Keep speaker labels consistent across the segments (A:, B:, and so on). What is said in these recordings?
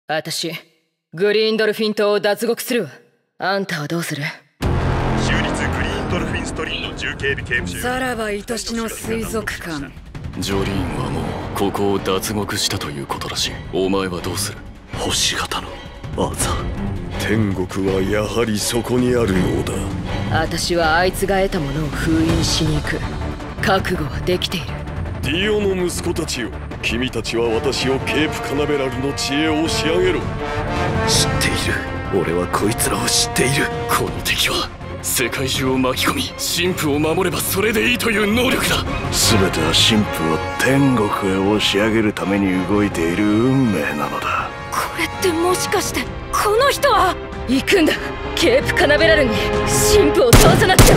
A: 私、グリーンドルフィン島を脱獄するわ。あんたはどうする？
B: 州立グリーンドルフィンストリート重警備刑務所。
C: さらば愛しの水族館。
D: ジョリーンはもうここを脱獄したということらしい。お前はどうする？
E: 星型のアザ。天国はやはりそこにあるようだ。
A: 私はあいつが得たものを封印しに行く。覚悟はできている。
E: ディオの息子たちよ、君たちは私をケープカナベラルの知恵を仕上げろ。
F: 知っている。俺はこいつらを知っている。
D: この敵は世界中を巻き込み神父を守ればそれでいいという能力だ。
F: 全ては神父を天国へ押し上げるために動いている運命なのだ。
C: これってもしかしてこの人は？
A: 行くんだ。ケープカナベラルに神父を通さなくちゃ。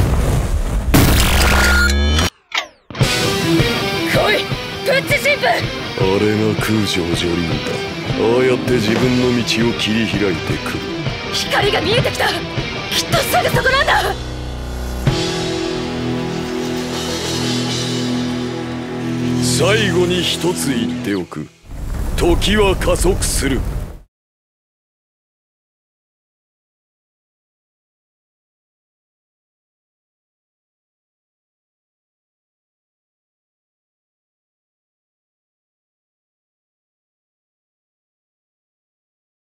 A: 来いプッチ神父。
E: あれが空城ジョリーンだ。ああやって自分の道を切り開いてくる。
A: 光が見えてきた。きっとすぐそこなんだ。
E: 最後に一つ言っておく。時は加速する。